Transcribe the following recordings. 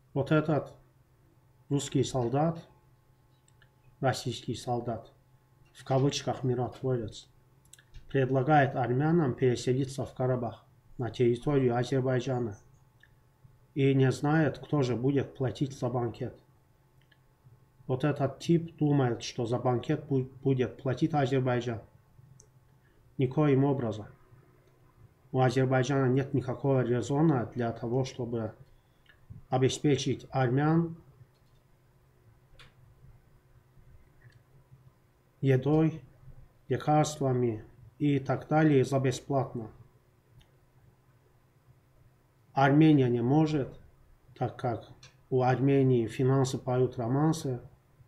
Вот этот русский солдат, российский солдат, в кавычках миротворец, предлагает армянам переселиться в Карабах, на территорию Азербайджана, и не знает, кто же будет платить за банкет. Вот этот тип думает, что за банкет будет платить Азербайджан. Никоим образом. У Азербайджана нет никакого резона для того, чтобы обеспечить армян едой, лекарствами и так далее за бесплатно. Армения не может, так как у Армении финансы поют романсы.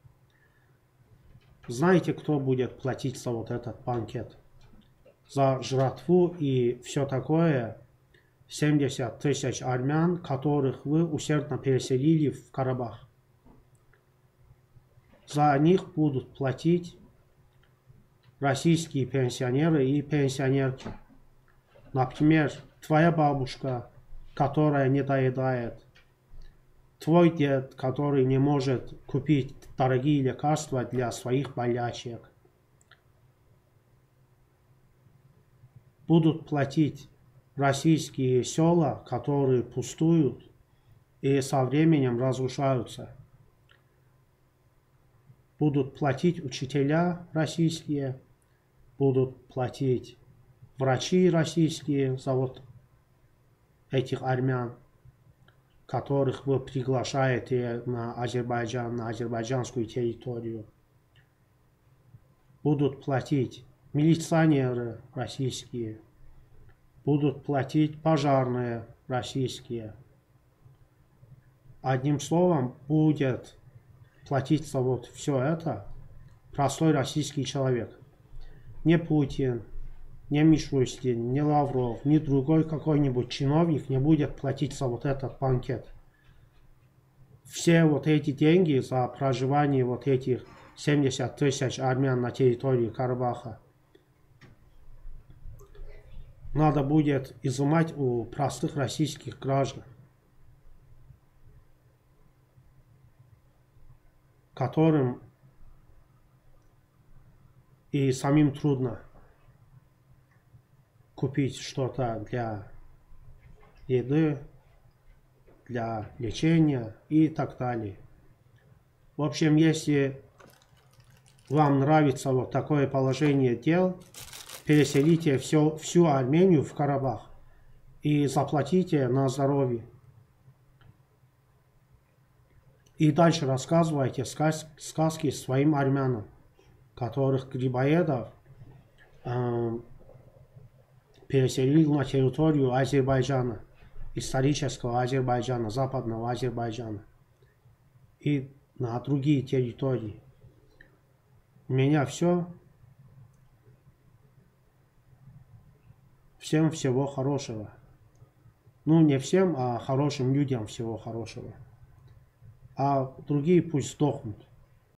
Знаете, кто будет платить за вот этот банкет? За жратву и все такое 70 тысяч армян, которых вы усердно переселили в Карабах. За них будут платить российские пенсионеры и пенсионерки. Например, твоя бабушка, которая не доедает, твой дед, который не может купить дорогие лекарства для своих болячек. Будут платить российские села, которые пустуют и со временем разрушаются. Будут платить учителя российские, будут платить врачи российские за вот этих армян, которых вы приглашаете на Азербайджан, на азербайджанскую территорию. Будут платить милиционеры российские, будут платить пожарные российские. Одним словом, будет платить за вот все это простой российский человек. Не Путин, не Мишустин, не Лавров, ни другой какой-нибудь чиновник не будет платить за вот этот банкет. Все вот эти деньги за проживание вот этих 70 тысяч армян на территории Карабаха надо будет изымать у простых российских граждан, которым и самим трудно купить что-то для еды, для лечения и так далее. В общем, если вам нравится вот такое положение дел, переселите всю Армению в Карабах и заплатите на здоровье. И дальше рассказывайте сказки своим армянам, которых Грибоедов переселил на территорию Азербайджана, исторического Азербайджана, западного Азербайджана и на другие территории. У меня все. Всем всего хорошего. Ну, не всем, а хорошим людям всего хорошего. А другие пусть сдохнут.